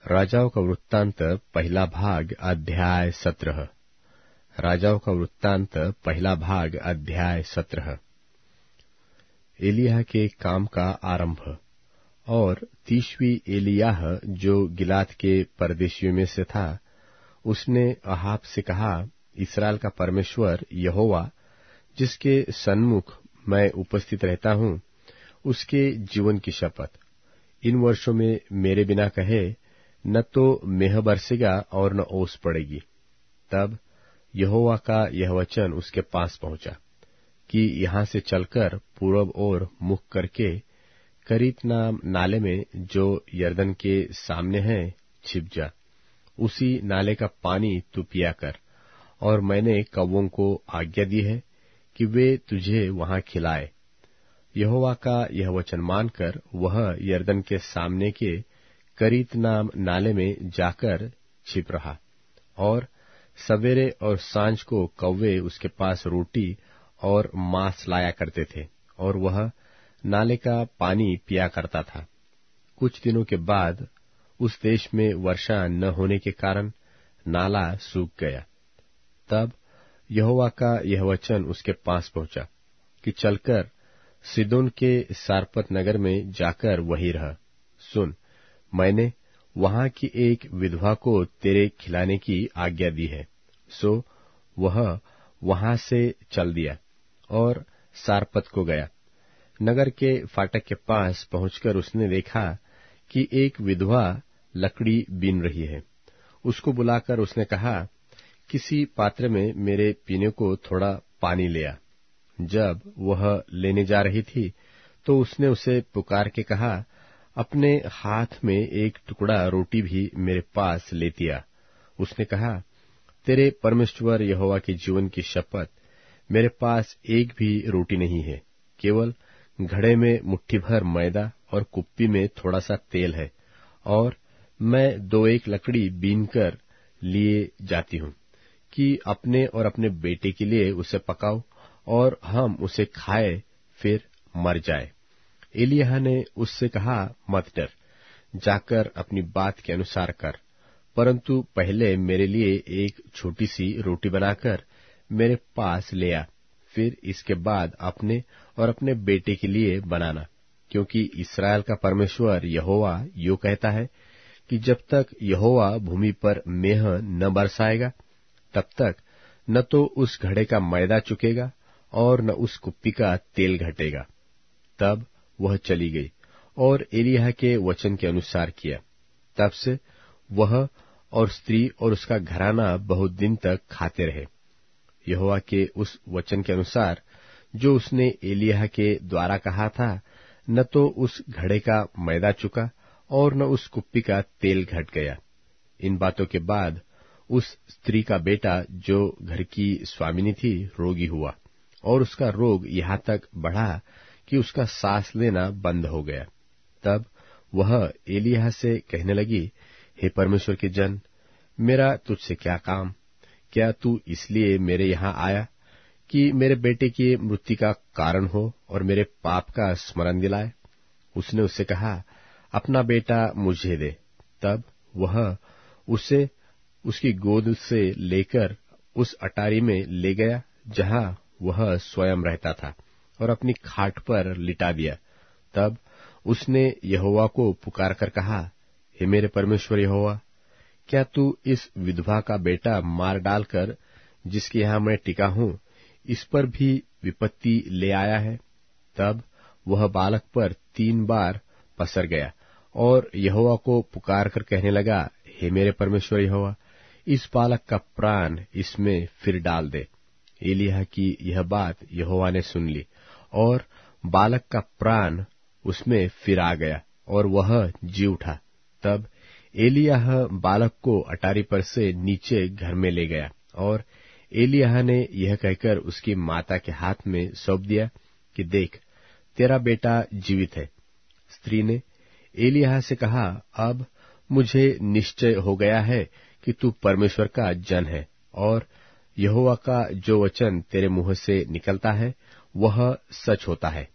राजाओं का वृत्तांत पहला भाग अध्याय 17। राजाओं का वृत्तांत पहला भाग अध्याय 17। एलिय्याह के काम का आरंभ। और 30वीं एलिय्याह जो गिलाद के परदेशियों में से था, उसने अहाब से कहा, इस्राएल का परमेश्वर यहोवा, जिसके सन्मुख मैं उपस्थित रहता हूँ, उसके जीवन की शपथ, इन वर्षों में मेरे बिना कहे न तो मेह बरसेगा और न ओस पड़ेगी। तब यहोवा का यह वचन उसके पास पहुंचा कि यहाँ से चलकर पूरब ओर मुख करके करीत नाम नाले में जो यरदन के सामने है छिप जा। उसी नाले का पानी तू पिया कर, और मैंने कौवों को आज्ञा दी है कि वे तुझे वहां खिलाए। यहोवा का यह वचन मानकर वह यरदन के सामने के करीत नाम नाले में जाकर छिप रहा। और सवेरे और सांझ को कौवे उसके पास रोटी और मांस लाया करते थे, और वह नाले का पानी पिया करता था। कुछ दिनों के बाद उस देश में वर्षा न होने के कारण नाला सूख गया। तब यहोवा का यह वचन उसके पास पहुंचा कि चलकर सीदोन के सारपत नगर में जाकर वहीं रह। सुन, मैंने वहां की एक विधवा को तेरे खिलाने की आज्ञा दी है। सो वह वहां से चल दिया और सारपत को गया। नगर के फाटक के पास पहुंचकर उसने देखा कि एक विधवा लकड़ी बीन रही है। उसको बुलाकर उसने कहा, किसी पात्र में मेरे पीने को थोड़ा पानी ले आ। जब वह लेने जा रही थी तो उसने उसे पुकार के कहा, अपने हाथ में एक टुकड़ा रोटी भी मेरे पास लेती आ। उसने कहा, तेरे परमेश्वर यहोवा के जीवन की शपथ, मेरे पास एक भी रोटी नहीं है, केवल घड़े में मुट्ठी भर मैदा और कुप्पी में थोड़ा सा तेल है, और मैं 2-1 लकड़ी बीन कर लिए जाती हूँ कि अपने और अपने बेटे के लिए उसे पकाओ और हम उसे खाए, फिर मर जाए। एलिय्याह ने उससे कहा, मत डर, जाकर अपनी बात के अनुसार कर, परंतु पहले मेरे लिए एक छोटी सी रोटी बनाकर मेरे पास ले आ, फिर इसके बाद अपने और अपने बेटे के लिए बनाना, क्योंकि इस्राएल का परमेश्वर यहोवा यूं कहता है कि जब तक यहोवा भूमि पर मेह न बरसाएगा, तब तक न तो उस घड़े का मैदा चुकेगा और न उस कुप्पी का तेल घटेगा। तब वह चली गई और एलिय्याह के वचन के अनुसार किया। तब से वह और स्त्री और उसका घराना बहुत दिन तक खाते रहे, यहोवा के उस वचन के अनुसार जो उसने एलिय्याह के द्वारा कहा था। न तो उस घड़े का मैदा चुका और न उस कुप्पी का तेल घट गया। इन बातों के बाद उस स्त्री का बेटा जो घर की स्वामिनी थी रोगी हुआ, और उसका रोग यहाँ तक बढ़ा कि उसका सांस लेना बंद हो गया। तब वह एलिय्याह से कहने लगी, हे परमेश्वर के जन, मेरा तुझसे क्या काम? क्या तू इसलिए मेरे यहाँ आया कि मेरे बेटे की मृत्यु का कारण हो और मेरे पाप का स्मरण दिलाए? उसने उससे कहा, अपना बेटा मुझे दे। तब वह उसे उसकी गोद से लेकर उस अटारी में ले गया जहाँ वह स्वयं रहता था, और अपनी खाट पर लिटा दिया। तब उसने यहोवा को पुकार कर कहा, हे मेरे परमेश्वर यहोवा, क्या तू इस विधवा का बेटा मार डालकर जिसके यहाँ मैं टिका हूँ, इस पर भी विपत्ति ले आया है? तब वह बालक पर 3 बार पसर गया और यहोवा को पुकार कर कहने लगा, हे मेरे परमेश्वर यहोवा, इस बालक का प्राण इसमें फिर डाल दे। एलिय्याह की यह बात यहोवा ने सुन ली, और बालक का प्राण उसमें फिर आ गया और वह जी उठा। तब एलिय्याह बालक को अटारी पर से नीचे घर में ले गया, और एलिय्याह ने यह कहकर उसकी माता के हाथ में सौंप दिया कि देख, तेरा बेटा जीवित है। स्त्री ने एलिय्याह से कहा, अब मुझे निश्चय हो गया है कि तू परमेश्वर का जन है, और यहोवा का जो वचन तेरे मुंह से निकलता है वह सच होता है।